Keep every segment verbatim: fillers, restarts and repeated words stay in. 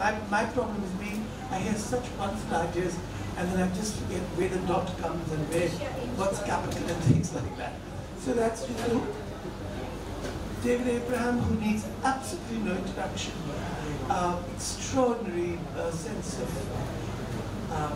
My, my problem is being, I hear such wonderful ideas, and then I just forget where the dot comes and where, what's capital and things like that. So that's, you know, David Abraham, who needs absolutely no introduction, uh, extraordinary uh, sense of um,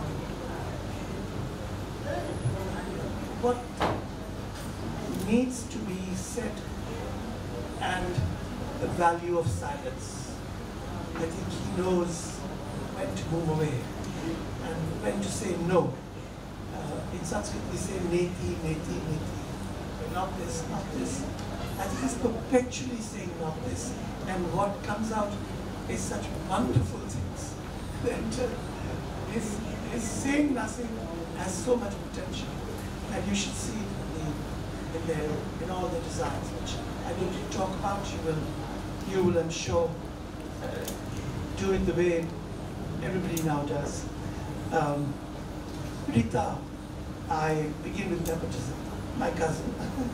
what needs to be said and the value of silence. I think he knows when to move away and when to say no. Uh, in Sanskrit we say neti, neti, neti. Not this, not this. I think he's perpetually saying not this. And what comes out is such wonderful things that uh, his, his saying nothing has so much potential. And you should see it in, the, in, their, in all the designs, which I don't need to talk about. You will, you will I'm sure, uh, do it the way everybody now does. Um, Rita, I begin with nepotism. My cousin,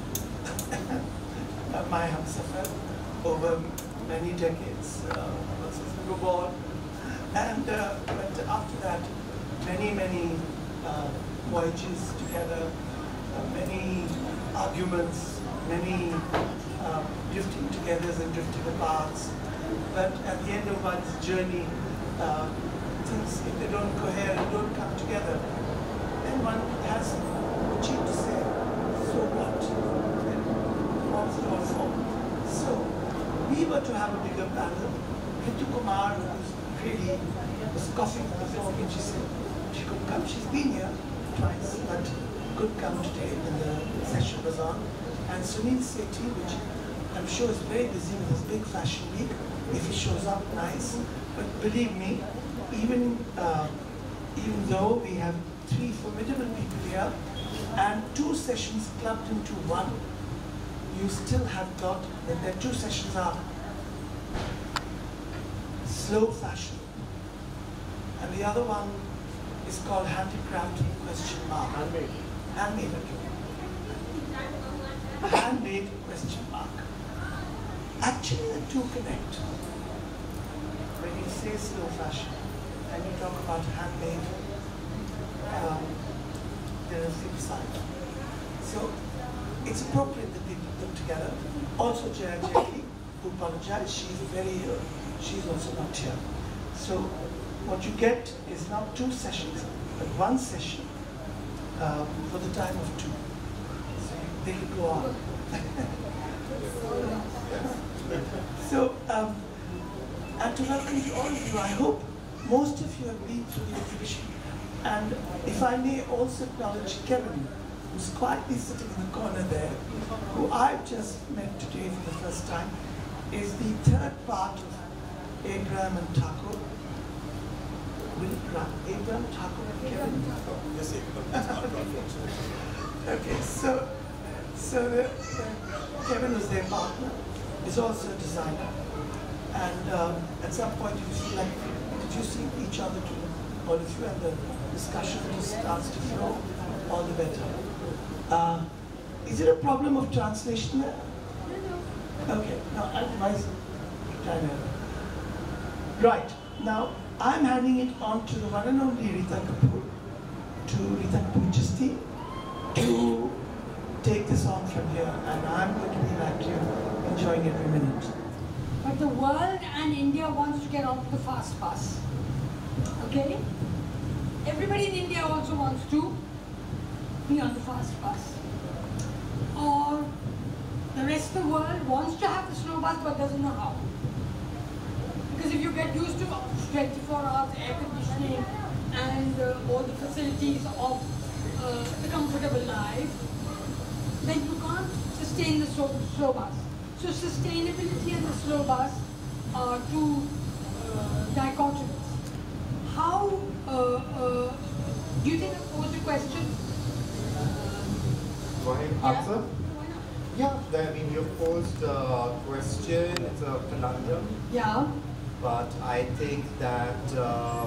uh, my Hamsafar, over many decades, uh, since we were born. And uh, but after that, many, many uh, voyages together, uh, many arguments, many uh, drifting togethers and drifting aparts. But at the end of one's journey, uh, things, if they don't cohere and don't come together, then one has achieved to say, so what? And what's it all for? So, we were to have a bigger panel. Ritu Kumar, who's really was coughing on the floor when she said she could come. She's been here twice, but could come today when the session was on. And Sunil Sethi, which I'm sure is very busy with his big fashion week, if he shows up, nice. But believe me, even uh, even though we have three formidable people here and two sessions clubbed into one, you still have got that their two sessions are slow fashion, and the other one is called handicraft question mark. Handmade. Handmade. Handmade question mark. Actually, the two connect. When you say slow fashion and you talk about handmade, um, there is the side. So it's appropriate that we put them together. Also, Jaya Jackie, who apologized, she's very ill. She's also not here. So what you get is not two sessions, but one session um, for the time of two. So they can go on. So, um, and to welcome to all of you, I hope most of you have been through the exhibition. And if I may also acknowledge Kevin, who's quietly sitting in the corner there, who I've just met today for the first time, is the third part of Abraham and Thakur. Will it run? Abraham, Thakur, and Kevin? Yes, Abraham. Okay, so, so the, the, Kevin is their partner, is also a designer. And um, at some point you feel like introducing each other to all of you, and the discussion just starts to flow, all the better. Uh, is it a problem of translation there? Okay, now otherwise, right, now I'm handing it on to the one and only Rita Kapoor, to Rita Kapoor Chisti, to take this on from here, and I'm going to be back here enjoying every minute. But the world and India wants to get onto the fast pass. Okay? Everybody in India also wants to be on the fast pass. Or the rest of the world wants to have the slow bus but doesn't know how. Because if you get used to twenty-four hours air conditioning and uh, all the facilities of uh, the comfortable life, then you can't sustain the slow, slow bus. So sustainability and the slow bus are two uh, dichotomies. How uh, uh, do you think I posed a question? Go ahead, answer. Yeah, yeah, I mean, you've posed a question, it's a conundrum. Yeah. But I think that um,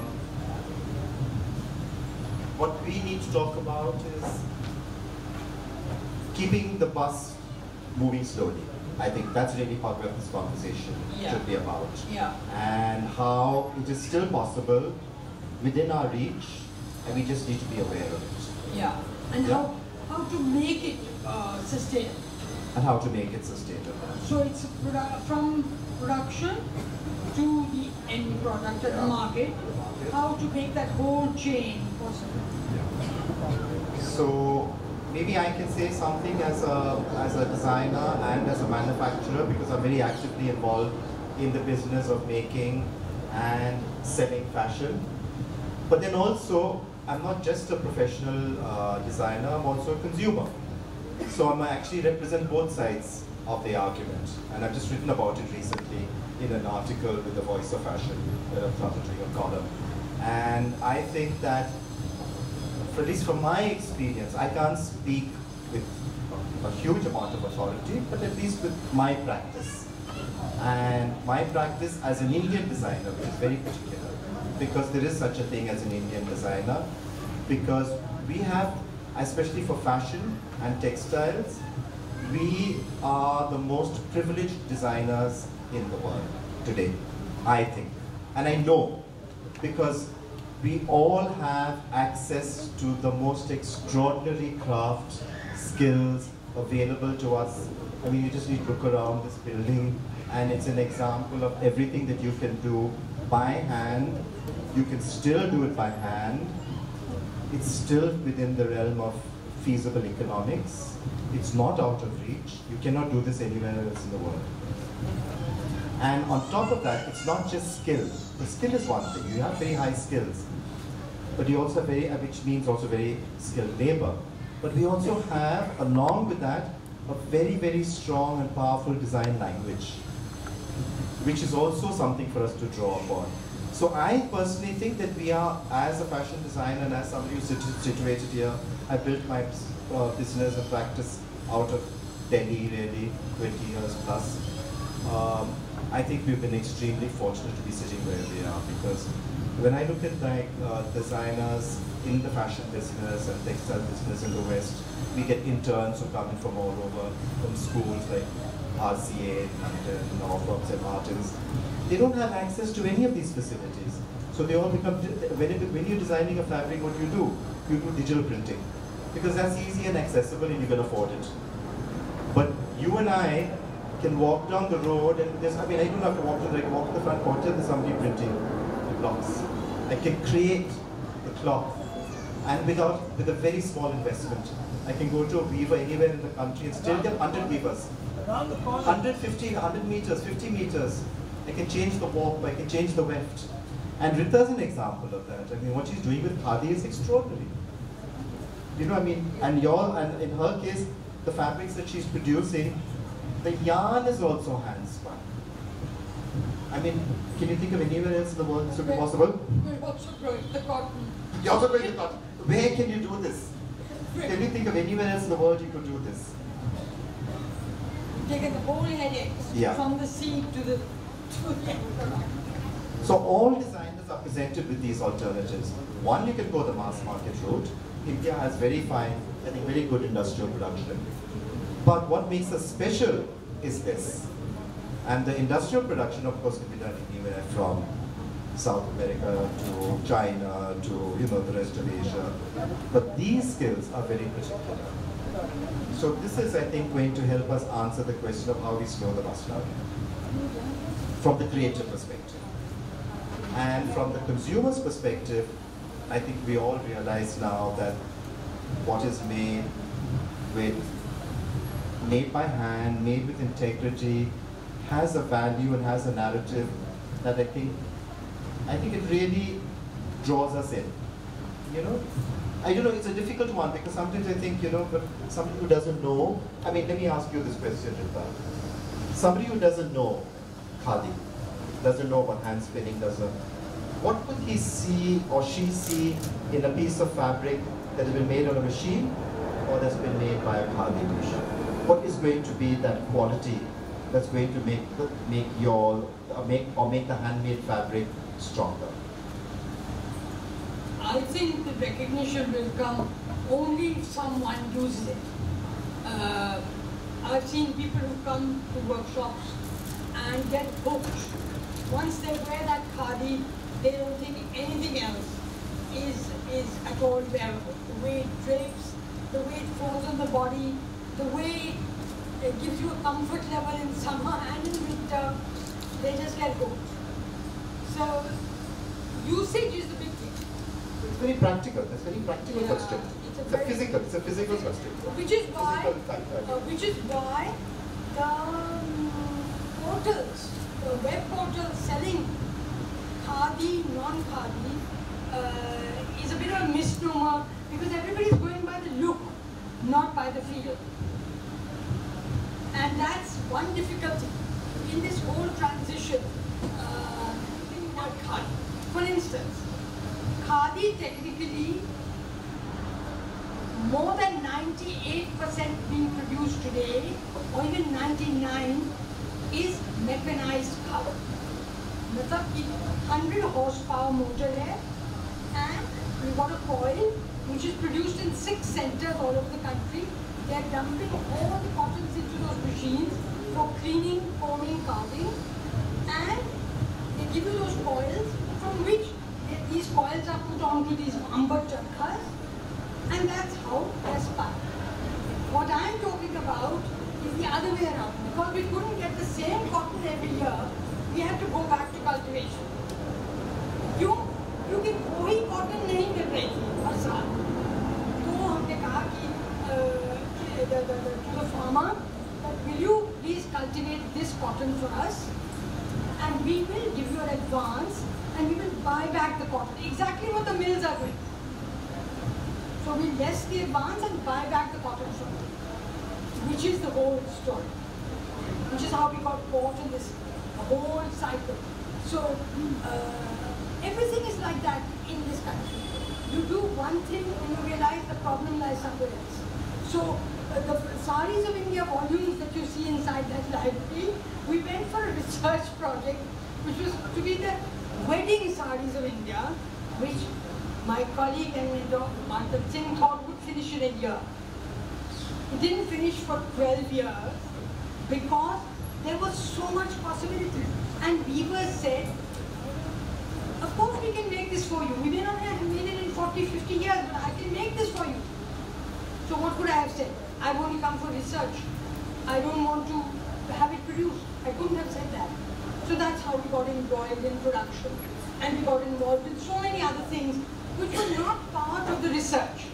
what we need to talk about is keeping the bus moving slowly. I think that's really part of this conversation Yeah. should be about. Yeah. And how it is still possible within our reach, and we just need to be aware of it. Yeah. And Yeah. how how to make it uh, sustainable. And how to make it sustainable. So it's a produ- from production to the end product at the market. How to make that whole chain possible. So maybe I can say something as a as a designer and as a manufacturer, because I'm very actively involved in the business of making and selling fashion. But then also, I'm not just a professional uh, designer, I'm also a consumer. So I'm actually represent both sides of the argument. And I've just written about it recently in an article with the Voice of Fashion that I've started doing a column. And I think that, for at least from my experience, I can't speak with a huge amount of authority, but at least with my practice. And my practice as an Indian designer, which is very particular, because there is such a thing as an Indian designer, because we have, especially for fashion and textiles, we are the most privileged designers in the world today, I think. And I know, because we all have access to the most extraordinary craft skills available to us. I mean, you just need to look around this building, and it's an example of everything that you can do by hand. You can still do it by hand. It's still within the realm of feasible economics. It's not out of reach. You cannot do this anywhere else in the world. And on top of that, it's not just skill. The skill is one thing. You have very high skills, but you also have very, which means also very skilled labor. But we also have, along with that, a very, very strong and powerful design language, which is also something for us to draw upon. So I personally think that we are, as a fashion designer and as somebody who's situated here, I built my uh, business and practice out of Delhi, really, twenty years plus. Um, I think we've been extremely fortunate to be sitting where we are, because when I look at like uh, designers in the fashion business and textile business in the West, we get interns who come in from all over, from schools like R C A, London, Norfolk, Saint Martins. They don't have access to any of these facilities. So they all become, when, it, when you're designing a fabric, what do you do? You do digital printing, because that's easy and accessible and you can afford it. But you and I can walk down the road, and there's, I mean, I don't have to walk to the, I can walk to the front porch, there's somebody printing the blocks. I can create the cloth, and without, with a very small investment. I can go to a weaver anywhere in the country and still get one hundred weavers. one hundred fifty, one hundred meters, fifty meters. I can change the warp, I can change the weft. And Rita's an example of that. I mean, what she's doing with khadi is extraordinary. You know, I mean, and your, and in her case, the fabrics that she's producing, the yarn is also hand spun. I mean, can you think of anywhere else in the world this would be possible? We're also growing the cotton. You're also growing the cotton. Where can you do this? Can you think of anywhere else in the world you could do this? Taking the whole headache Yeah. from the seed to the to the end product. So all designers are presented with these alternatives. One, you can go the mass market route. India has very fine, I think very good industrial production. But what makes us special is this. And the industrial production, of course, can be done anywhere from South America to China to, you know, the rest of Asia. But these skills are very particular. So this is, I think, going to help us answer the question of how we slow the bus down from the creative perspective. And from the consumer's perspective, I think we all realize now that what is made with, made by hand, made with integrity, has a value and has a narrative that I think, I think it really draws us in. You know, I don't know, it's a difficult one because sometimes I think, you know, but somebody who doesn't know, I mean, let me ask you this question, Rita. Somebody who doesn't know khadi, doesn't know about hand spinning, doesn't, what would he see or she see in a piece of fabric that has been made on a machine or that's been made by a khadi machine? What is going to be that quality that's going to make the, make your uh, make or make the handmade fabric stronger? I think the recognition will come only if someone uses it. Uh, I've seen people who come to workshops and get hooked. Once they wear that khadi, they don't think anything else is, is at all wearable. The way it drapes, the way it falls on the body, the way it gives you a comfort level in summer and in winter, they just get hooked. So, usage is the big thing. It's very practical. It's very practical Yeah, question. it's a It's a very- physical. It's a physical question. Which is why, Physical fact, uh, right. which is why the um, portals, the web portals selling khadi, non-khadi, uh, is a bit of a misnomer because everybody is going by the look, not by the feel. And that's one difficulty in this whole transition. Uh, not khadi. For instance, khadi technically, more than ninety-eight percent being produced today, or even ninety-nine, is mechanized khadi. मतलब कि one hundred horsepower motor है, and we've got a coil which is produced in six centers all over the country. They're dumping all the cottons into those machines for cleaning, combing, carding, and they give you those coils from which they, these coils are put onto these amber charkhas, and that's how they're spun. What I'm talking about is the other way around. Because we couldn't get the same cotton every year, we had to go back to cultivation. क्यों? क्योंकि कोई cotton नहीं मिल रही थी हर साल। तो हमने कहा कि the, the, the, to the farmer that will you please cultivate this cotton for us, and we will give you an advance and we will buy back the cotton. Exactly what the mills are doing. So we less the advance and buy back the cotton from them, which is the whole story. Which is how we got caught in this whole cycle. So uh, everything is like that in this country. You do one thing and you realize the problem lies somewhere else. So uh, the Saris of India volumes that you see inside that library, we went for a research project which was to be the wedding saris of India, which my colleague and mentor Mantar Singh thought would finish in a year. It didn't finish for twelve years because there was so much possibility. And weavers said, of course we can make this for you. We may not have made it in forty, fifty years, but I can make this for you. So what could I have said? I've only come for research. I don't want to have it produced. I couldn't have said that. So that's how we got embroiled in production. And we got involved in so many other things which were not part of the research.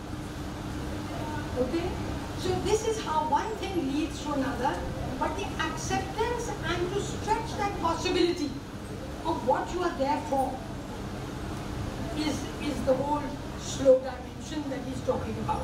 Okay? So this is how one thing leads to another, but the acceptance and to stretch that possibility of what you are there for is, is the whole slow dimension that he's talking about.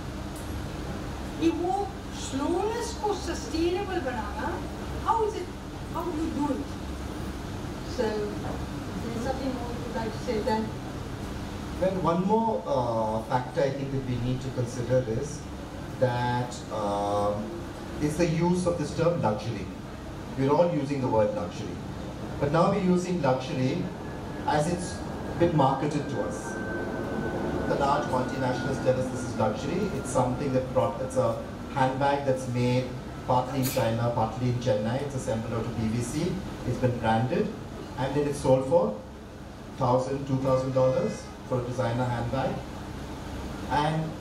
कि वो slowness को sustainable banana, how is it, how do you do it? So, there's something more you'd like to say then? Well, one more uh, factor I think that we need to consider is that um, is the use of this term luxury. We're all using the word luxury. But now we're using luxury as it's been marketed to us. The large multinationals tell us this is luxury. It's something that brought, it's a handbag that's made partly in China, partly in Chennai. It's assembled out of P V C. It's been branded, and then it's sold for one thousand, two thousand dollars for a designer handbag. And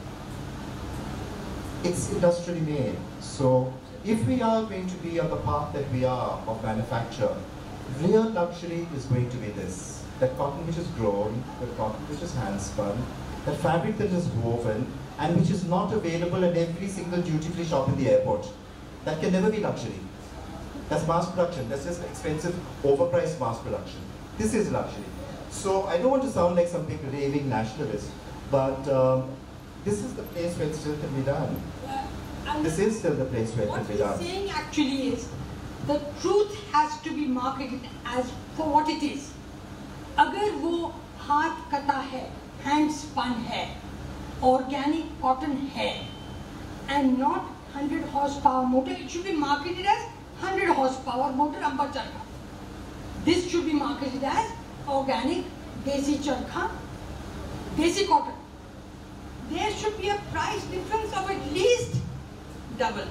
it's industrially made. So if we are going to be on the path that we are of manufacture, real luxury is going to be this. That cotton which is grown, the cotton which is hand spun, that fabric that is woven, and which is not available at every single duty-free shop in the airport. That can never be luxury. That's mass production. That's just expensive, overpriced mass production. This is luxury. So I don't want to sound like some big raving nationalist, but um, this is the place where it still can be done. Uh, This is still the place where it can what be he's done. saying actually is, the truth has to be marketed as for what it is. अगर वो हाथ कटा है, hand spun है, organic cotton है, and not one hundred horsepower motor, it should be marketed as one hundred horsepower motor amber charkha. This should be marketed as organic desi charkha, desi cotton. There should be a price difference of at least double.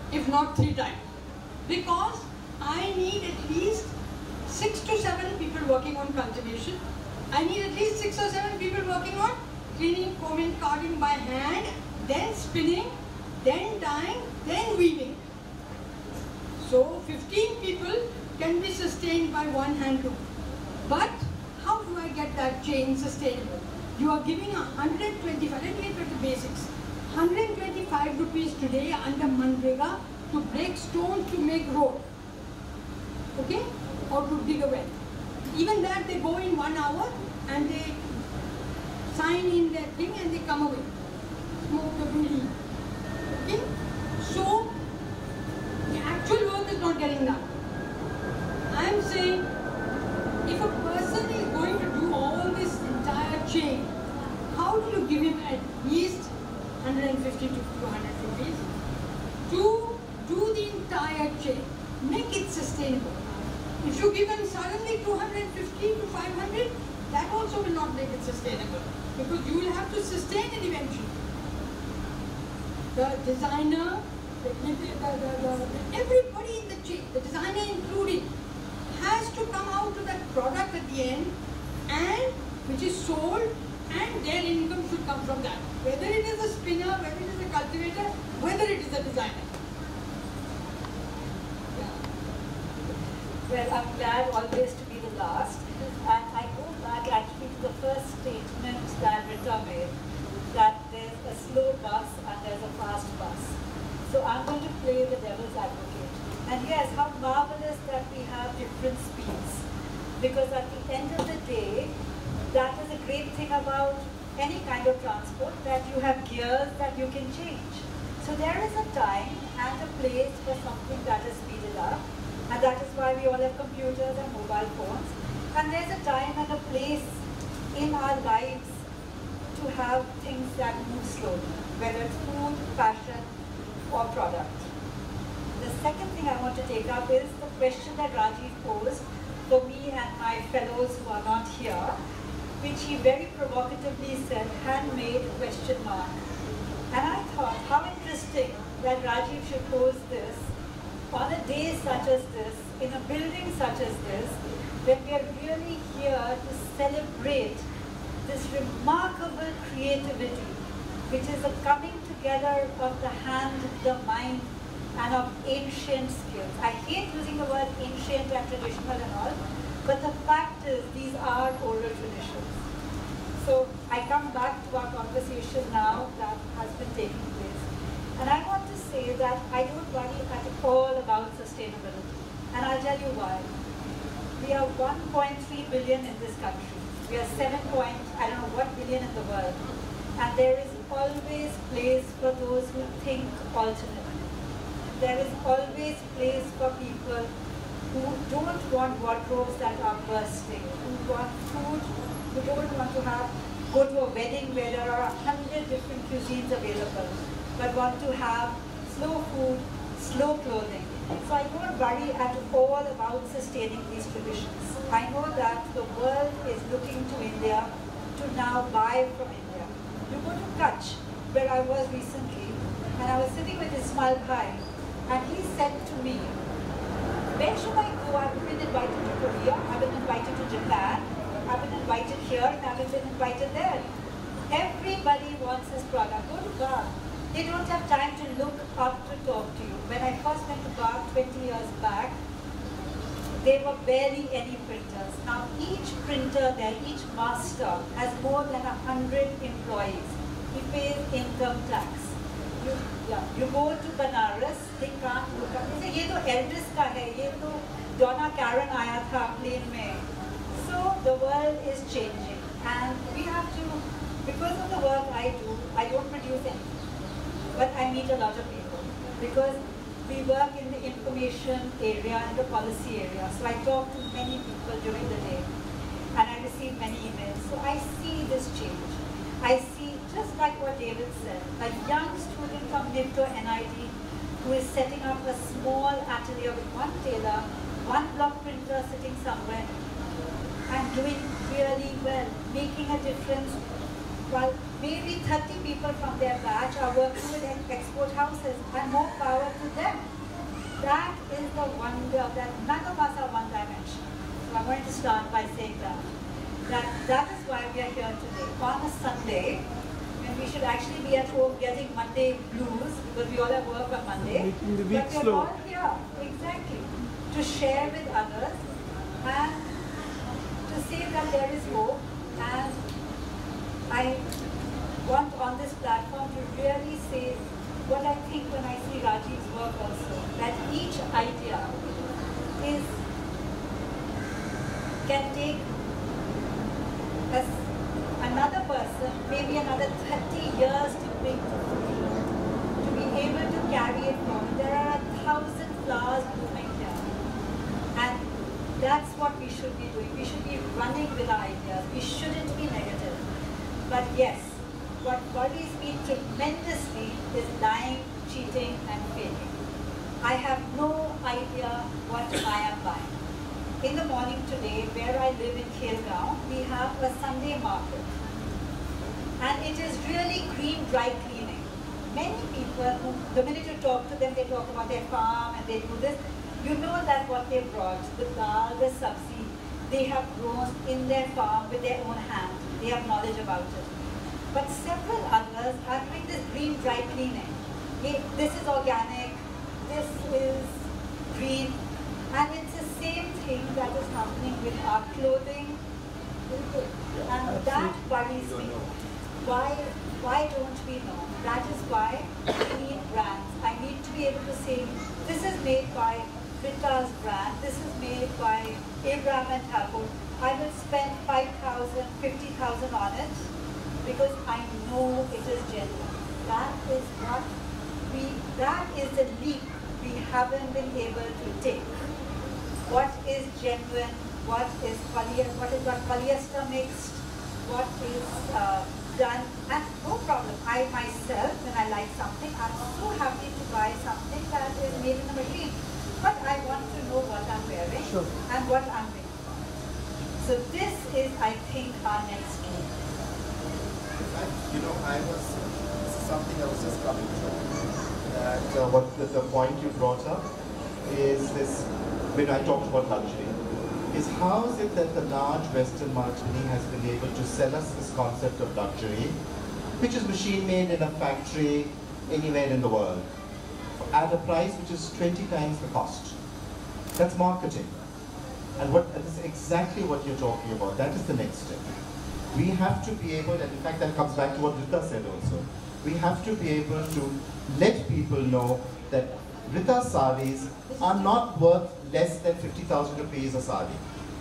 if not three times. Because I need at least six to seven people working on cultivation. I need at least six or seven people working on cleaning, combing, carding by hand, then spinning, then dyeing, then weaving. So fifteen people can be sustained by one hand loom. But how do I get that chain sustainable? You are giving one hundred twenty-five, let me get to the basics. one hundred twenty-five rupees today under Manrega to break stones to make road. Okay? Or to dig a well. Even that they go in one hour and they sign in their thing and they come away. Smoke the building. Okay? So, the actual work is not getting done. I am saying, if a person is going to do all this entire chain, how do you give him at least one hundred fifty to two hundred rupees to do the entire chain? Make it sustainable. If you give him suddenly two hundred fifty to five hundred, that also will not make it sustainable, because you will have to sustain it eventually. The designer, the, the, the, the, everybody in the chain, the designer included, has to come out to that product at the end, and which is sold, and their income should come from that. Whether it is a spinner, whether it is a cultivator, whether it is a designer. Well, I'm glad always to be the last. And I go back actually to the first statement that Rita made, that there's a slow bus and there's a fast bus. So I'm going to play the devil's advocate. And yes, how marvelous that we have different speeds. Because at the end of the day, that is a great thing about any kind of transport, that you have gears that you can change. So there is a time and a place for something that is speeded up. And that is why we all have computers and mobile phones. And there's a time and a place in our lives to have things that move slowly, whether it's food, fashion, or product. The second thing I want to take up is the question that Rajiv posed for me and my fellows who are not here, which he very provocatively said, handmade question mark. And I thought, how interesting that Rajiv should pose this on a day such as this, in a building such as this, when we are really here to celebrate this remarkable creativity, which is a coming together of the hand, the mind, and of ancient skills. I hate using the word ancient and traditional and all, but the fact is these are oral traditions. So I come back to our conversation now that has been taking place. And I want to say that I don't worry at all about sustainability. And I'll tell you why. We are one point three billion in this country. We are seven point, I don't know what billion in the world. And there is always place for those who think alternately. There is always place for people who don't want wardrobes that are bursting, who want food, who don't want to have, go to a wedding where there are a hundred different cuisines available, but want to have slow food, slow clothing. So I don't worry at all about sustaining these traditions. I know that the world is looking to India to now buy from India. You go to Kutch, where I was recently, and I was sitting with Ismail Bhai, and he said to me, where should I go? I've been invited to Korea, I've been invited to Japan, I've been invited here, and I've been invited there. Everybody wants this product. Go to Bagh. They don't have time to look up to talk to you. When I first went to Bagh twenty years back, there were barely any printers. Now each printer there, each master has more than a hundred employees. He pays income tax. You, yeah, you go to Banaras, they can't look up. They say, ये तो Elvis का है, ये तो Donna Karan आया था plane में. So the world is changing, and we have to, because of the work I do, I don't produce anything. But I meet a lot of people because we work in the information area and the policy area. So I talk to many people during the day and I receive many emails. So I see this change. I see, just like what David said, a young student from NIFTO N I T who is setting up a small atelier with one tailor, one block printer sitting somewhere and doing really well, making a difference while maybe thirty people from their batch are working with export houses, and more power to them. That is the wonder that none of us are one-dimensional. So I'm going to start by saying that. That, that is why we are here today. On a Sunday, when we should actually be at home getting Monday blues, because we all have work on Monday. Making the week but we're slow. all here, exactly, to share with others and to say that there is hope. And I want on this platform to really say what I think when I see Rajiv's work also, that each idea is, can take as another person, maybe another thirty years to bring to fruition, to be able to carry it forward. There are a thousand flowers blooming here. And that's what we should be doing. We should be running with our ideas. We shouldn't be negative. But yes, what worries me tremendously is lying, cheating, and failing. I have no idea what I am buying. In the morning today, where I live in Khelgaon, we have a Sunday market. And it is really green dry cleaning. Many people, who, the minute you talk to them, they talk about their farm and they do this. You know that what they brought, the dal, the sabzi, they have grown in their farm with their own hand. They have knowledge about it. But several others are doing this green dry cleaning. This is organic, this is green, and it's the same thing that is happening with our clothing. And that worries me. Why, why don't we know? That is why we need brands. I need to be able to say, this is made by Rita's brand, this is made by Abraham and Thakur. I will spend five thousand, fifty thousand on it because I know it is genuine. That is what we, that is the leap we haven't been able to take. What is genuine, what is polyester, what is got polyester mixed, what is uh, done, and no problem. I myself, when I like something, I'm so happy to buy something that is made in a machine. But I want to know what I'm wearing Sure. and what I'm wearing. So this is, I think, our next move. You know, I was, this is something I was just coming to. That uh, what the, the point you brought up is this, when I talked about luxury, is how is it that the large Western marketing has been able to sell us this concept of luxury, which is machine made in a factory anywhere in the world, at a price which is twenty times the cost. That's marketing. And what that is exactly what you're talking about. That is the next step. We have to be able, and in fact that comes back to what Rita said also, we have to be able to let people know that Rita saris are not worth less than fifty thousand rupees a sari.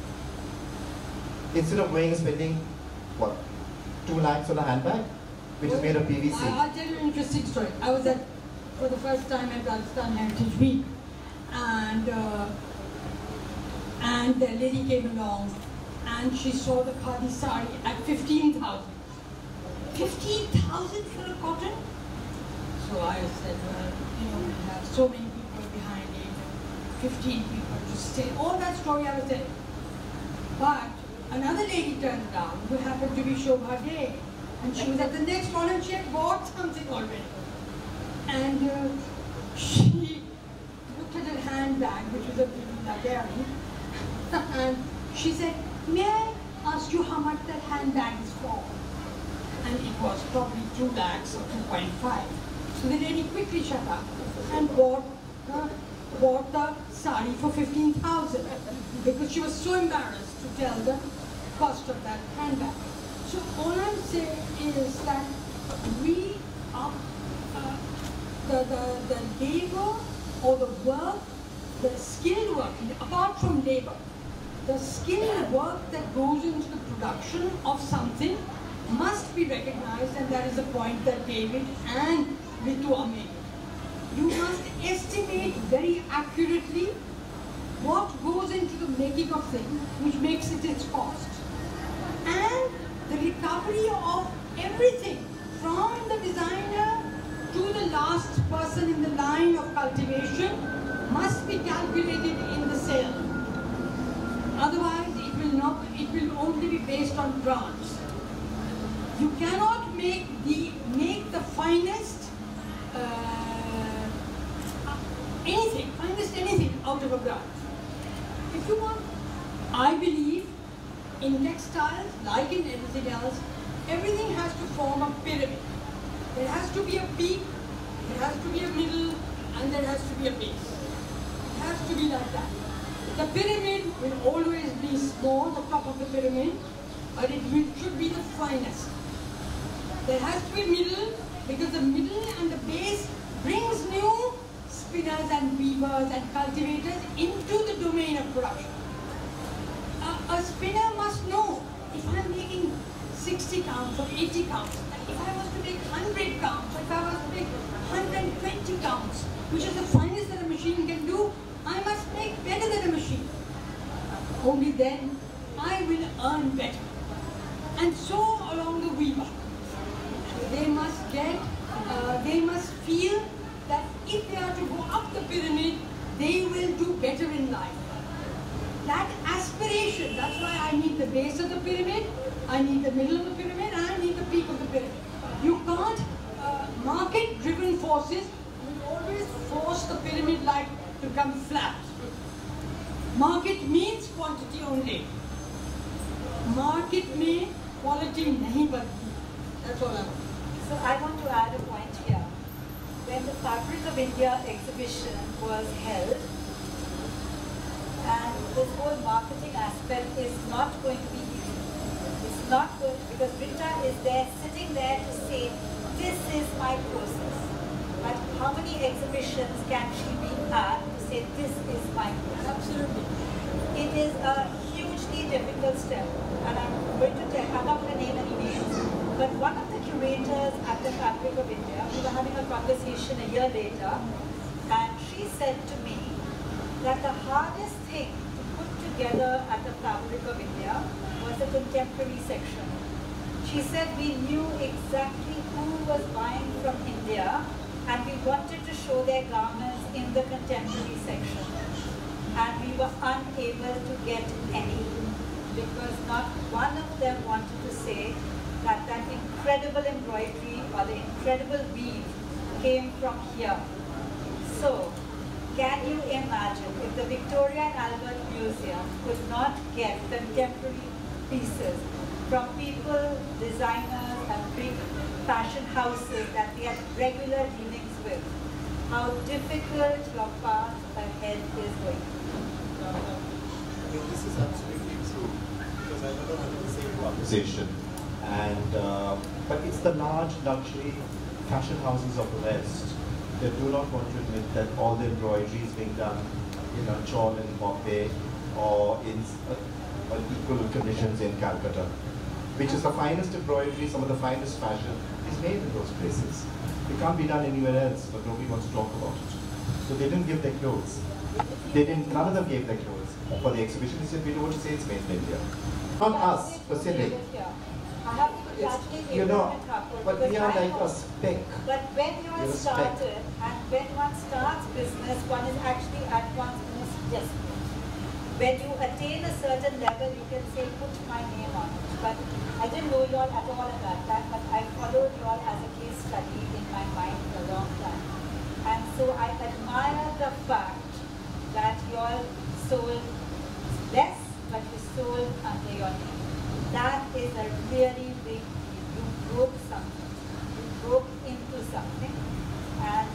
Instead of going and spending, what, two lakhs on a handbag, which is made of P V C. I'll tell you an interesting story. I was at, for the first time at Rajasthan Heritage Week, and uh, and the lady came along, and she saw the khadi sari at fifteen thousand. fifteen thousand for a cotton? So I said, well, you know, we have so many people behind it, fifteen people to stay. All that story I was telling. But another lady turned around who happened to be Shobha Day, and she was at the next one and she had bought something already. And uh, she looked at her handbag, which was a little Bulgarian, and she said, may I ask you how much that handbag is for? And it was probably two lakhs or two point five. So the lady quickly shut up and bought, uh, bought the sari for fifteen thousand because she was so embarrassed to tell the cost of that handbag. So all I'm saying is that we are, uh, the, the, the labor or the work, the skilled work, apart from labor, the skilled work that goes into the production of something must be recognized, and that is the point that David and Ritu are making. You must estimate very accurately what goes into the making of things, which makes it its cost. And the recovery of everything, from the designer to the last person in the line of cultivation, must be calculated in the sale. Otherwise, it will not. It will only be based on grants. You cannot make the make the finest uh, anything, finest anything out of a branch. If you want, I believe in textiles, like in everything else, everything has to form a pyramid. There has to be a peak, there has to be a middle, and there has to be a base. It has to be like that. The pyramid will always be small, the top of the pyramid, but it will, should be the finest. There has to be middle, because the middle and the base brings new spinners and weavers and cultivators into the domain of production. A, a spinner must know, if I'm making sixty counts or eighty counts, and if I was to make one hundred counts, or if I was to make one hundred twenty counts, which is the finest that a machine can do, I must make better than a machine. Only then I will earn better. And so along the weaver. They must get, uh, they must feel that if they are to go up the pyramid, they will do better in life. That aspiration, that's why I need the base of the pyramid, I need the middle of the pyramid, and I need the peak of the pyramid. You can't, uh, market-driven forces will always force the pyramid like to come flat. Market means quantity only. Market means quality nahi badti. That's all I want. So I want to add a point here. When the Fabric of India exhibition was held, and this whole marketing aspect is not going to be easy. It's not going to, because Rita is there, sitting there to say, this is my process. But how many exhibitions can she be at to say, this is my process? Absolutely. It is a hugely difficult step. And I'm going to tell, I'm not going to name any names, but one of the curators at the Fabric of India, we were having a conversation a year later, and she said to me that the hardest thing to put together at the Fabric of India was the contemporary section. She said we knew exactly who was buying from India, and we wanted to show their garments in the contemporary section. And we were unable to get any, because not one of them wanted to say that that incredible embroidery or the incredible weave came from here. So, can you imagine if the Victoria and Albert Museum could not get contemporary pieces from people, designers and big fashion houses that they had regular dealings with, how difficult your path ahead is going to be. This is absolutely true, because I never had the same conversation. And uh, but it's the large luxury fashion houses of the West that do not want to admit that all the embroidery is being done in Anchol and Bombay or in uh, equal conditions in Calcutta, which is the finest embroidery, some of the finest fashion is made in those places. It can't be done anywhere else, but nobody wants to talk about it. So they didn't give their clothes. They didn't. None of them gave their clothes for the exhibition. They said, we don't want to say it's made in India. Not us, per se. I have to congratulate You know, Thakur, but we are I like know, a speck. But when you are You're a speck. started, and when one starts business, one is actually at one's most desperate. When you attain a certain level, you can say, put my name on it. But I didn't know you all at all at that time, but I followed you all as a case study in my mind for a long time. And so I admire the fact that you all sold less, but you sold under your name. That is a really big deal. You broke something. You broke into something. And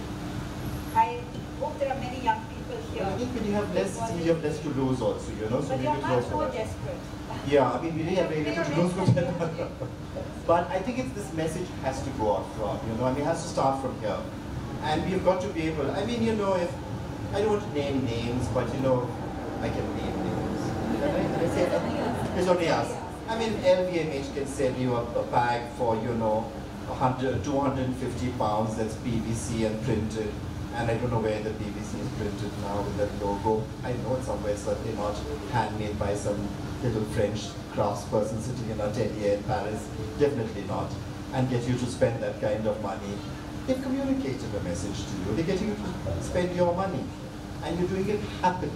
I hope there are many young people here. I think when you have less, you have less to lose also, you know. So But we you're will much close more for that. desperate. Yeah, I mean, we really have very little to lose. Yes. But I think it's this message has to go out from, you know, I mean, it has to start from here. And we've got to be able, I mean, you know, if, I don't want to name names, but you know, I can name names. Can I, can I say that? It's only us. I mean, L V M H can sell you a, a bag for, you know, one hundred, two hundred fifty pounds that's P V C and printed. And I don't know where the P V C is printed now with that logo. I know it's somewhere, certainly not handmade by some little French craftsperson sitting in an atelier in Paris. Definitely not. And get you to spend that kind of money. They've communicated a message to you. They're getting you to spend your money. And you're doing it happily.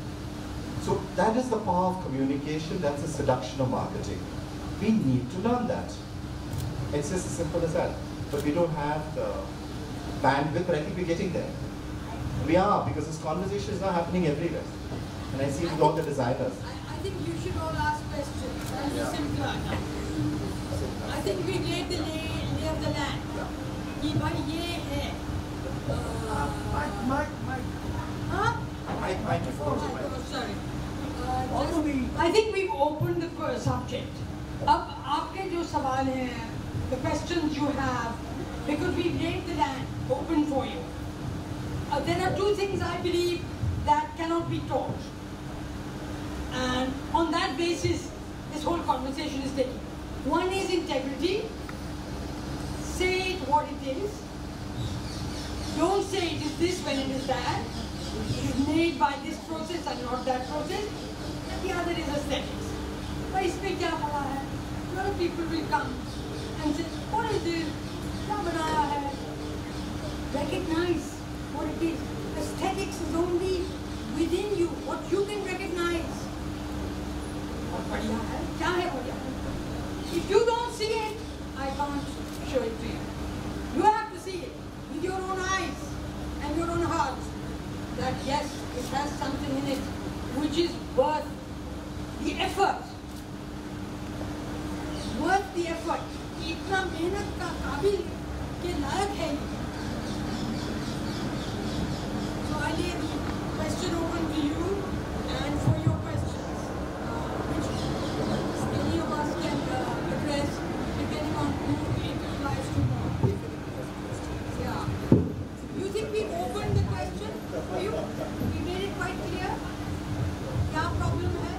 So that is the power of communication. That's the seduction of marketing. We need to learn that. It's just as simple as that. But we don't have the bandwidth, but I think we're getting there. We are, because this conversation is now happening everywhere. And I see with all the designers. I, I think you should all ask questions. That is Yeah. simpler now. I think we laid the lay, lay of the land. कि भाई ये है. Mike, Mike, Mike. Huh? Mike, Mike, of course, Oh, Mike. sorry. Uh, Also just- the- I think we've opened the per- subject. अब आपके जो सवाल हैं, the questions you have, because we've laid the land open for you. Uh, there are two things I believe that cannot be taught. And on that basis, this whole conversation is taking. One is integrity. Say it what it is. Don't say it is this when it is that. It is made by this process and not that process. And the other is aesthetics. But इसमें क्या पड़ा है? A lot of people will come and say, what is this? क्या बनाया है? Recognize what it is. Aesthetics is only within you, what you can recognize. और बढ़िया है, क्या है बढ़िया? If you don't see it, I can't show it to you. You have to see it with your own eyes and your own heart. That yes, it has something in it which is worth the effort. Worth the effort. कि इतना मेहनत का काबिल के लायक है ये. So I leave the question open to you and for your questions, uh, which any of us can uh, address depending on who it applies to more. Yeah. You think we opened the question for you? We made it quite clear? क्या problem है?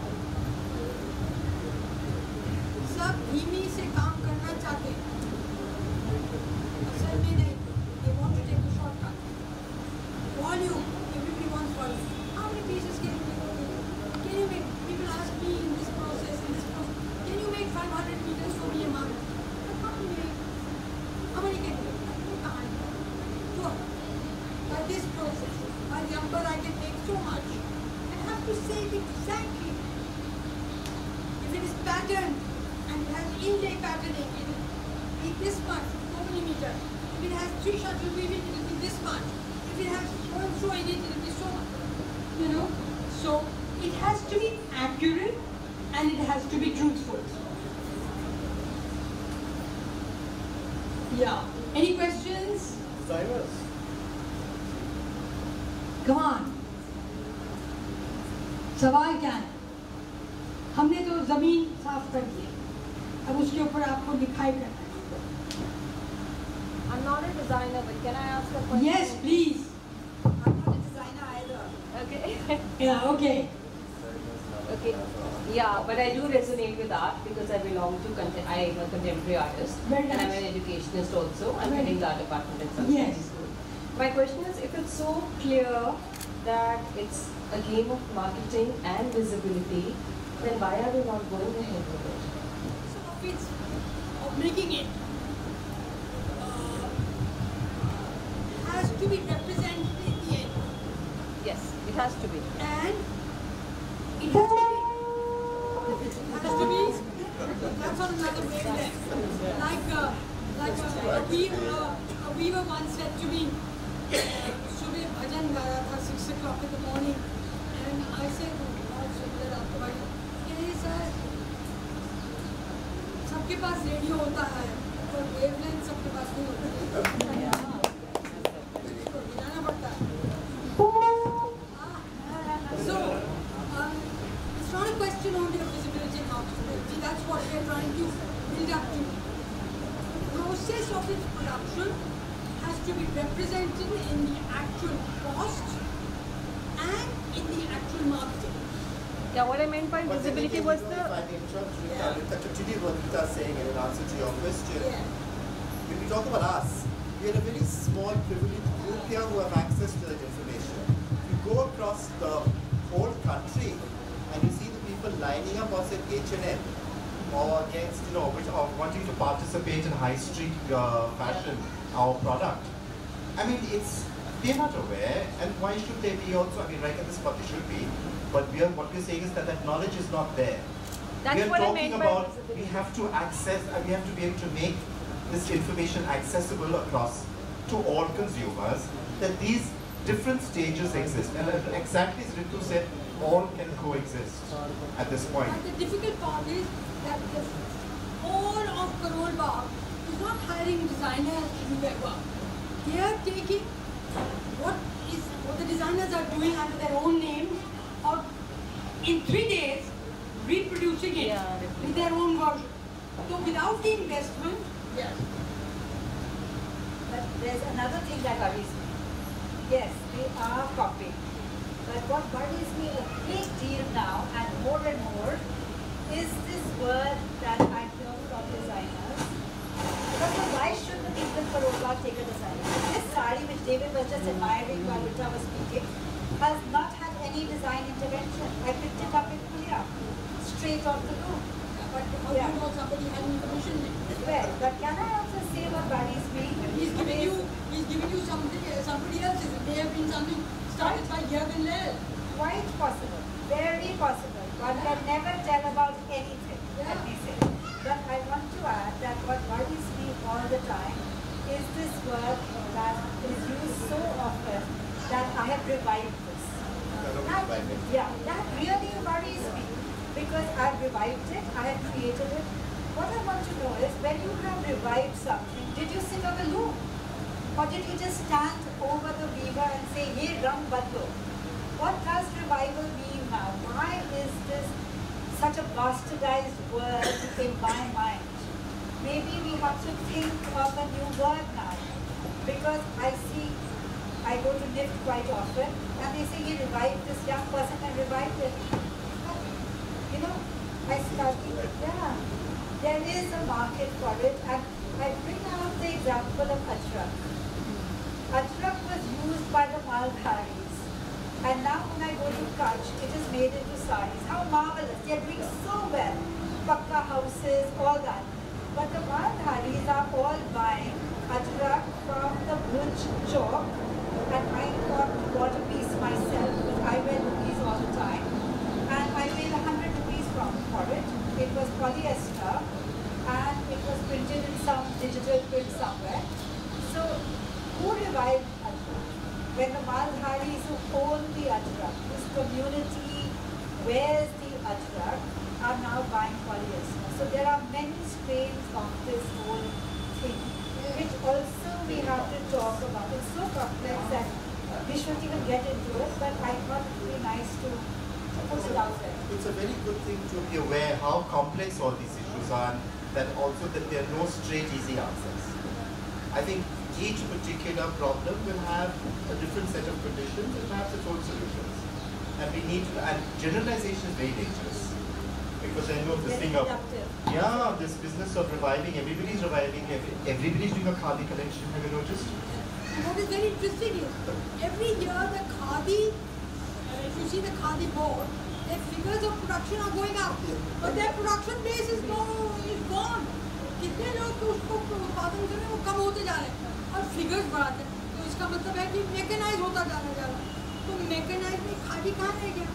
सब धीमी से काम करना चाहते हैं. असल में नहीं. They want to take a shortcut. Volume. Everybody wants volume. How many pieces can you make? Can you make? People ask me in this process, in this process, can you make five hundred meters for me a month? I can't make. How many can you make? I can't. Sure. By this process, by the number I can make so much. I have to say it exactly. If it is patterned and it has inlay patterning, it will be this much, four millimeter. If it has three shuttle weaving, it will be this much. If it has one so in it, it will be so much. You know? So it has to be accurate and it has to be truthful. Yeah. Any questions? Designers. Come on. सवाल क्या है? हमने तो जमीन साफ कर दी, अब उसके ऊपर आपको लिखाई करना है. I'm not a designer, but can I ask a question? Yes, please. I'm not a designer either. Okay. Yeah, okay. Okay. Yeah, but I do resonate with art because I belong to, contem- I am a contemporary artist. Very and I'm nice. an educationist also. I'm Very heading the art department at Sunshine Yes. School. My question is, if it's so clear that it's a game of marketing and visibility, then why are we not going ahead with it? So of it's of making it uh, has to be represented in the end, Yes, it has to be. and it has to be. It has to be. That's on another wavelength. Like uh, like a, a weaver, uh, a weaver once said to me, सुबह भजन गा रहा था six o'clock in the morning, and I said, बहुत सुंदर आपके भाई, ये sir सबके पास रेडियो होता है, पर वेवलेंथ सबके पास नहीं होती है, इसको हिलाना पड़ता है. So um, it's not a question only of visibility and marketability. That's what we're trying to build up to. Process of its production has to be represented in the actual cost and in the actual marketing. Yeah, what I meant by But then visibility again, was you know, the... if I may interrupt you, Kavita, continue what Rita is saying in answer to your question. Yeah. When we talk about us, we are a very small, privileged group here who have access to that information. You go across the whole country and you see the people lining up on say H and M or against, you know, which are wanting to participate in high street uh, fashion, our product. I mean, it's, they're not aware, and why should they be also? I mean, right at this point they should be, but we are, what we're saying is that that knowledge is not there. That's we are what I talking meant by about visibility. we have to access and we have to be able to make this information accessible across to all consumers, that these different stages exist. And exactly as Ritu said, all can coexist at this point. But the difficult part is that the whole of Karol Bagh is not hiring designers to do their work. They are taking what is what the designers are doing under their own names, or in three days reproducing it Yeah, with their own version. So without the investment, yes. But there's another thing that worries me. Yes, they are copying. But what worries me a great deal now, and more and more, is this word that I hear from designers. Because why should the people in Karol Bagh take a designer? This sari, which David was just admiring while Rita was speaking, has not had any design intervention. I picked it up in Pune, straight off the loom. But how Yeah. do you know somebody hadn't commissioned it? Well, but can I also say what worries me? He's giving Is- you, he's giving you something, uh, somebody else's. It may have been something started by Gavin Lel. Quite possible, very possible. One can never tell about anything, let me say. But I want to add that what worries me all the time is this word that is used so often that I have revived this. That, yeah, that really worries me because I've revived it, I have created it. What I want to know is when you have revived something, did you sit on the loom? Or did you just stand over the weaver and say, "Ye rang badlo"? What does revival mean now? Why is this such a bastardized word in my mind? Maybe we have to think of a new word now. Because I see, I go to N I F T quite often, and they say, "He revived this young person and revived it." You know, I study, yeah. There is a market for it, and I bring out the example of Ajrak. Ajrak was used by the Malbharis, and now when I go to Kutch, it is made into saris. How marvelous! They are doing so well. Pakka houses, all that. But the Malbharis are all buying Ajrak from the Bhuj Chowk, and I got bought a piece myself because I wear rupees all the time, and I paid a hundred rupees from for it. It was polyester, and it was printed in some digital print somewhere. So, who revived Ajrak? When the Malbharis who own the Ajrak, whose community wears the Ajrak, are now buying polyester. So there are many strains of this whole thing, which also we have to talk about. It's so complex that we shouldn't even get into it, but I thought it would be nice to put it out there. It's a very good thing to be aware how complex all these issues are, and that also that there are no straight easy answers. I think each particular problem will have a different set of conditions and perhaps its own solutions. And we need to, and generalization is very dangerous. Because I know this Very thing of, productive. yeah, this business of reviving, everybody's reviving, every, everybody's doing a khadi collection, have you noticed? And what is very interesting is, every year the khadi, uh, if you see the khadi board, their figures of production are going up, but their production base is, go, is gone. कितने लोग तो उसको उत्पादन कर रहे हैं वो कम होते जा रहे हैं और फिगर्स बढ़ाते हैं, तो इसका मतलब है कि मैकेनाइज होता जाना जा रहा है, तो मैकेनाइज में खादी कहाँ रह गया,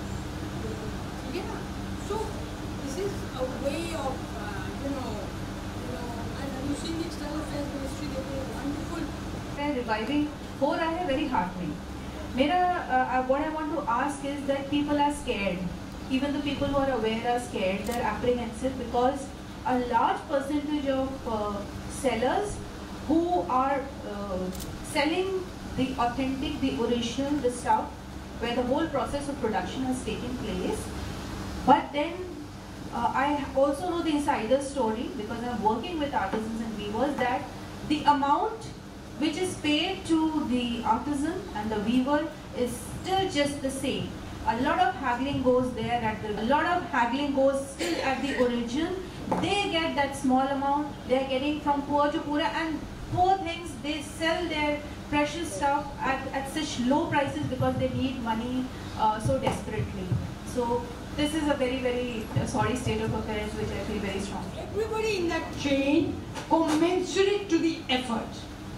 ठीक है ना? So this is a way of uh, you know, you know, and you see the external affairs ministry, they do wonderful. Reviving हो रहा है very heartening. मेरा uh, what I want to ask is that people are scared. Even the people who are aware are scared. They're apprehensive because a large percentage of uh, sellers who are uh, selling the authentic, the original, the stuff where the whole process of production has taken place. But then uh, I also know the insider story because I'm working with artisans and weavers that the amount which is paid to the artisan and the weaver is still just the same. A lot of haggling goes there at the, a lot of haggling goes still at the origin. They get that small amount, they're getting from poor to poorer, and poor things, they sell their precious stuff at, at such low prices because they need money uh, so desperately. So this is a very, very uh, sorry state of affairs which I feel very strong. Everybody in that chain commensurate to the effort.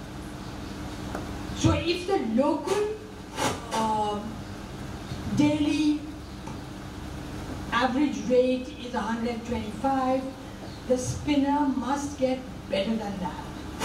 So if the local uh, daily average rate is one hundred twenty-five, the spinner must get better than that.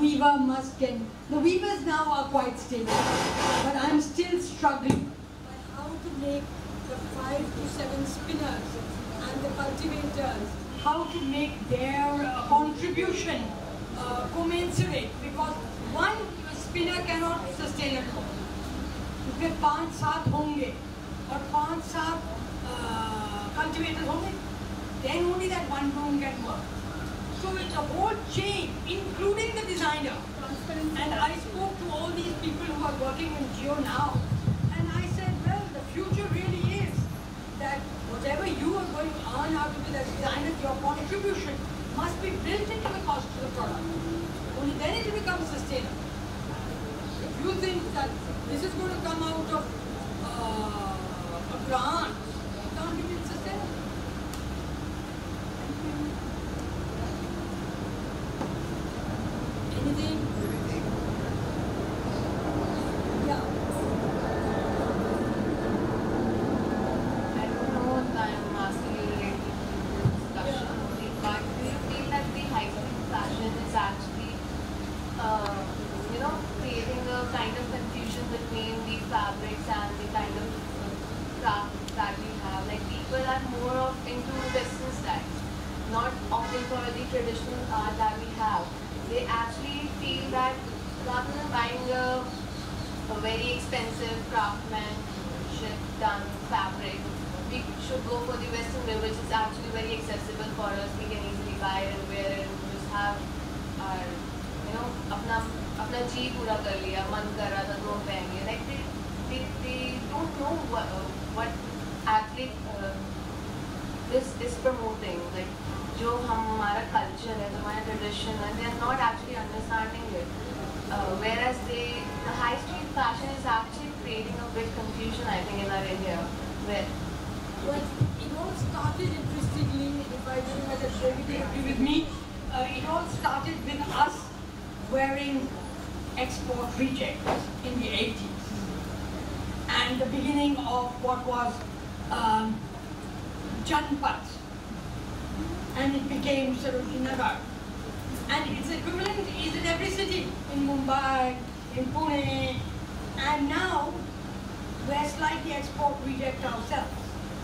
weaver must get, the weavers now are quite stable, but I'm still struggling. But how to make the five to seven spinners and the cultivators, how to make their uh, contribution uh, commensurate, because one spinner cannot sustain a crop. उसके पांच सात होंगे और पांच सात cultivators होंगे, then only that one room can work. So it's a whole chain, including the designer. And I spoke to all these people who are working in Jio now, and I said, well, the future really is that whatever you are going to earn out of it as designer, your contribution must be built into the cost of the product. Only then it will become sustainable. If you think that this is going to come out of uh, a grant, you can't make it sustainable. Anything? Yeah. I don't know if I'm asking you related to this discussion only, but do you feel that the high street fashion is actually, uh, you know, creating a kind of confusion between the fabrics and the kind of uh, craft that we have? Like, people are more of into Western styles, not opting for the traditional art that we have. They actually feel that rather than buying a, a very expensive craftsmanship done fabric, we should go for the Western wear, which is actually very accessible for us. We can easily buy it and wear it and just have our, you know, अपना अपना जी पूरा कर लिया, मन कर रहा था तो हम पहनेंगे. Like they, they, they don't know what, uh, what actually uh, this is promoting. Like जो हमारा culture है, हमारा tradition है, they are not actually understanding it. Uh, whereas they, the high street fashion is actually creating a bit confusion, I think, in our India. Where Well, it all started interestingly, if I don't know whether Shrevati agree with me, uh, it all started with us wearing export rejects in the eighties. And the beginning of what was um, Janpat. And it became Sarojini Nagar. And its equivalent is in every city, in Mumbai, in Pune, and now we're slightly export reject ourselves.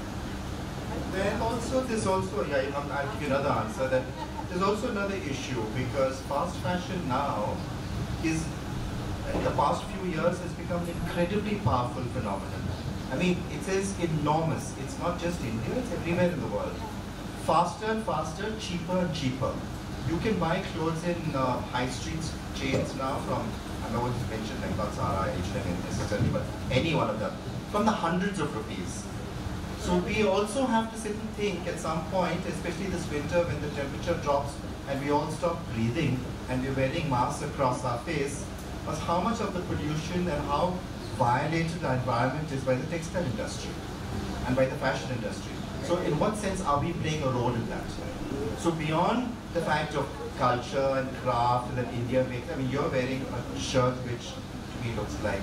Then also, there's also, yeah, you know, I'll give you another answer, that there's also another issue, because fast fashion now is, in the past few years, has become an incredibly powerful phenomenon. I mean, it is enormous. It's not just India, it's everywhere in the world. Faster and faster, cheaper and cheaper. You can buy clothes in uh, high street chains now from, I know what you mentioned, like not Zara, H and M necessarily, but any one of them, from the hundreds of rupees. So we also have to sit and think at some point, especially this winter when the temperature drops and we all stop breathing and we're wearing masks across our face, was how much of the pollution and how violated the environment is by the textile industry and by the fashion industry. So in what sense are we playing a role in that? So beyond the fact of culture and craft that India makes, I mean, you're wearing a shirt which to me looks like,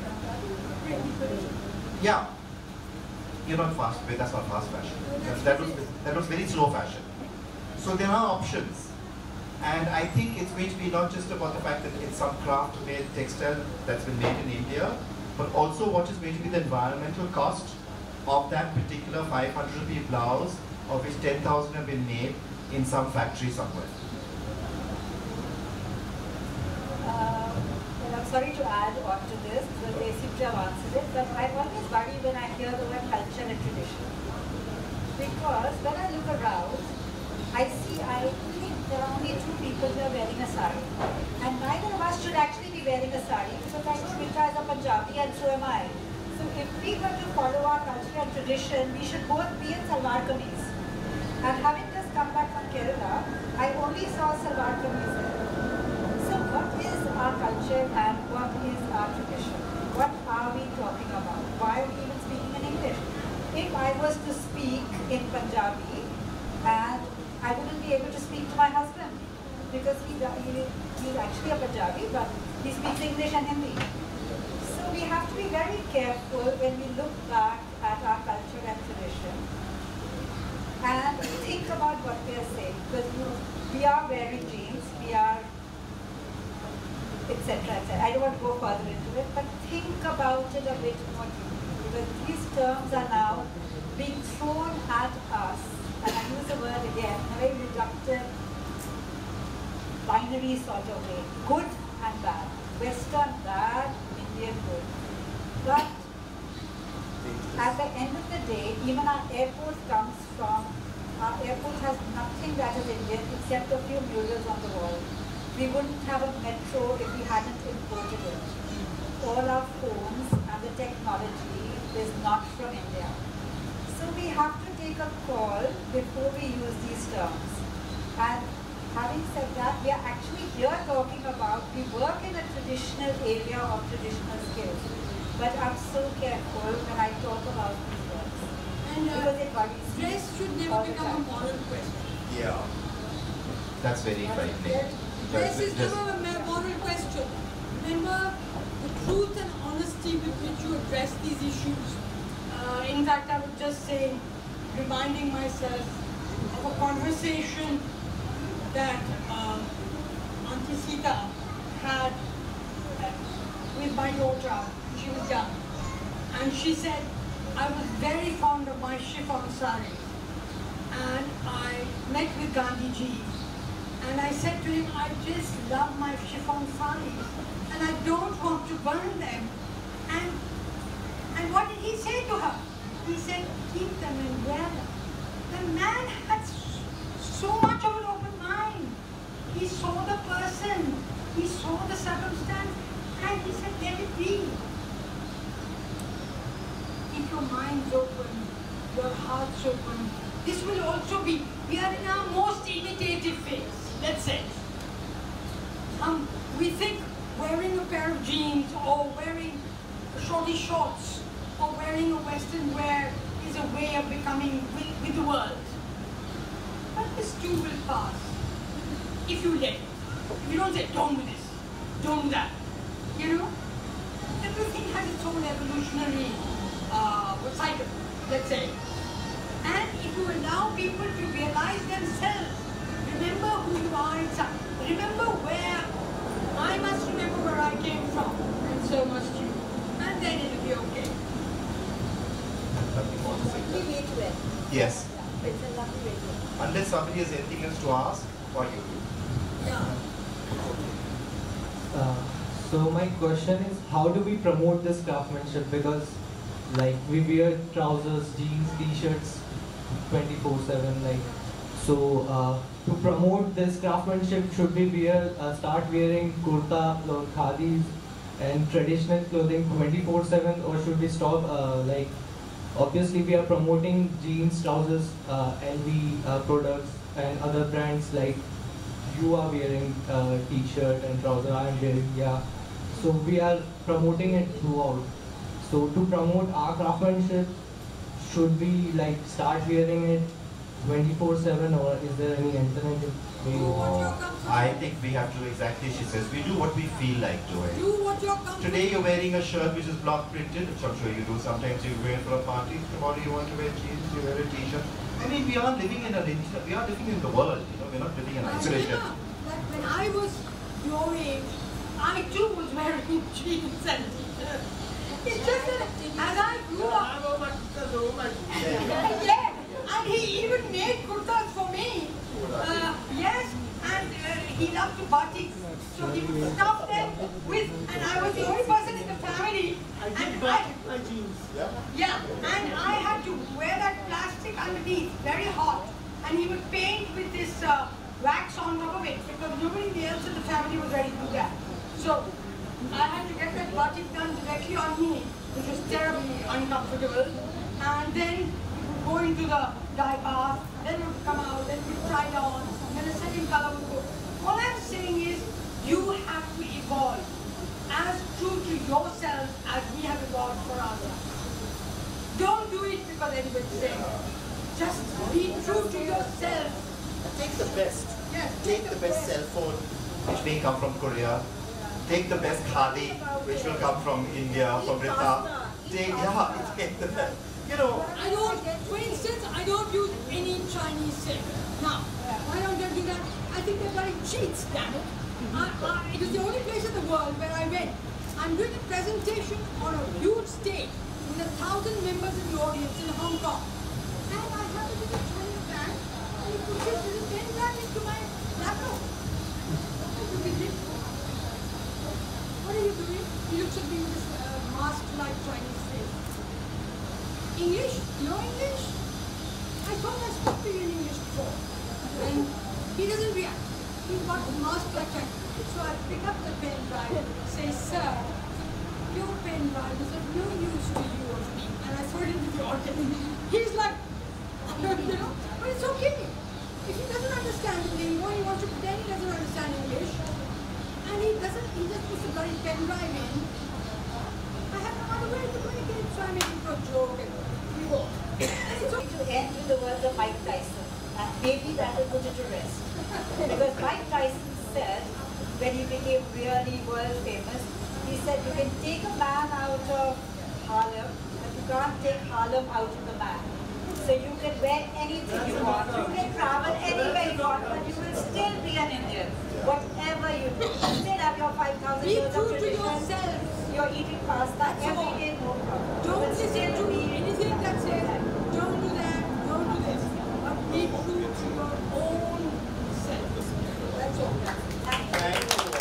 yeah, you're not fast, that's not fast fashion. That was, that was very slow fashion. So there are options. And I think it's going to be not just about the fact that it's some craft-made textile that's been made in India, but also what is going to be the environmental cost of that particular five hundred rupee blouse, of which ten thousand have been made in some factory somewhere. Uh, well, I'm sorry to add on to this, because they seem to have answered it, but I always worry when I hear the word culture and tradition. Because when I look around, I see, I think there are only two people who are wearing a sari. And neither of us should actually be wearing a sari, because I know Smita is a Punjabi and so am I. So if we were to follow our culture and tradition, we should both be in salwar kameez. And having just come back from Kerala, I only saw salwar kameez there. So what is our culture and what is our tradition? What are we talking about? Why are we even speaking in English? If I was to speak in Punjabi, and I wouldn't be able to speak to my husband, because he, he, he's actually a Punjabi, but he speaks English and Hindi. So we have to be very careful when we look back at our culture and tradition and think about what we are saying, because we are wearing jeans, we are et cetera, et cetera. I don't want to go further into it, but think about it a bit more deeply, because these terms are now being thrown at us, and I use the word again in a very reductive, binary sort of way. Good and bad. Western bad, Indian good. But at the end of the day, even our airport comes from, our airport has nothing that is Indian except a few murals on the wall. We wouldn't have a metro if we hadn't imported it. All our phones and the technology is not from India. So we have to take a call before we use these terms. And having said that, we are actually here talking about, we work in a traditional area of traditional skills. But I'm so careful when I talk about these words. And uh, because it worries me dress should never all the become a time. moral question. Yeah. That's very frightening. Dress That's is just- never a ma- moral question. Remember the truth and honesty with which you address these issues. Uh, in fact, I would just say, reminding myself of a conversation that um, Auntie Sita had uh, with my daughter. She was young. And she said, I was very fond of my chiffon sari. And I met with Gandhiji. And I said to him, I just love my chiffon saris. And I don't want to burn them. And, and what did he say to her? He said, keep them and wear them. The man had s- so much of an open mind. He saw the person. He saw the circumstance. And he said, let it be. Keep your minds open, your hearts open. This will also be, we are in our most imitative phase, let's say. Um, we think wearing a pair of jeans or wearing shorty shorts or wearing a Western wear is a way of becoming with, with the world. But this too will pass if you let it. If you don't say, don't do this, don't do that. You know? Everything has its own evolutionary uh, cycle, let's say. And if you allow people to realize themselves, remember who you are inside, remember where, I must remember where I came from, and so must you. And then it'll be okay. Nothing more to say. Lovely way to end. Yes. Yeah, it's a lovely way to end. Unless somebody has anything else to ask, or you do. Yeah. Uh, so my question is, how do we promote this craftsmanship? Because like we wear trousers, jeans, t-shirts twenty-four seven, like, so uh, to promote this craftsmanship, should we wear, uh, start wearing kurta or khadis and traditional clothing twenty-four seven, or should we stop, uh, like, obviously we are promoting jeans, trousers, uh, L V uh, products and other brands, like you are wearing uh, t-shirt and trouser, I am wearing, yeah. So we are promoting it throughout. So to promote our craftsmanship, should we like start wearing it twenty-four seven, or is there any alternative way? What you're comfortable. I think we have to, exactly she says, we do what we feel like doing. Do what you're comfortable. Today you're wearing a shirt which is block printed, which I'm sure you do. Sometimes you wear it for a party. Tomorrow you want to wear jeans, you wear a t-shirt. I mean, we are living in a, we are living in the world. You know, we're not living in I isolation. remember that when I was your age, I too was wearing jeans and t-shirts. It's just that as I grew up, yeah, and he even made kurtas for me. Uh, yes, and uh, he loved to batik, so he would stuff them with, and I was the only person in the family. And I, yeah, and I had to wear that plastic underneath, very hot, and he would paint with this uh, wax on top of it because nobody else in the family was ready to do that. So I had to get that batik done directly on me, which was terribly uncomfortable. And then we would go into the dye bath, then it would come out, then we would try it on, then a second color would go. All I'm saying is, you have to evolve as true to yourself as we have evolved for ourselves. Don't do it because anybody's saying it. Just be true to yourself. Take the best. Yes, Take the best cell phone, which may come from Korea. Take the best khadi, which will come from India, from Rita. Take, yeah, take the best. You know, I don't, for instance, I don't use any Chinese silk. Now, why don't I do that? I think they're very cheats, damn it. I, I, it is the only place in the world where I went. I'm doing a presentation on a huge stage with a thousand members in the audience in Hong Kong. And I have a little Chinese man, and he puts his little pen drive into my laptop. What are you doing? He looks at me with this uh, mask-like Chinese face. English? No English? I thought I spoke to you in English before. And he doesn't react. He's got a mask-like Chinese. So I pick up the pen drive, say, sir, your pen drive is of no use to you or me. And I throw it into the audience. He's like, you know, but it's okay. If he doesn't understand the lingo, he wants to pretend he doesn't understand English. And he doesn't, he just puts a bloody pen drive in. I have no other way to communicate, so I make it for a joke and we go. It's going to end with the words of Mike Tyson. And maybe that will put it to rest. Because Mike Tyson said, when he became really world famous, he said you can take a man out of Harlem, but you can't take Harlem out of the man. So you can wear anything you want, you can travel anywhere you want, but you will still be an Indian. Whatever you do, you still have your five thousand Be years of true to tradition. yourself. You're eating pasta That's every all. day, no problem. Don't You will listen still to be anything that says, don't do that, don't do this. But be true to your own self. That's all. Thank you all.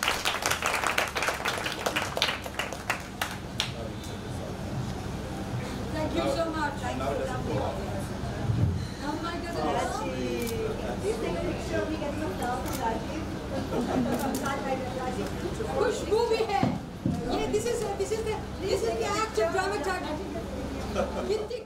Thank you so much. Thank Now you. does it go on? Now Mike doesn't know. Please take a picture of me getting some love from Rajiv. Push, move ahead. Yeah, this is uh, this is the this is the act of dramaturgy.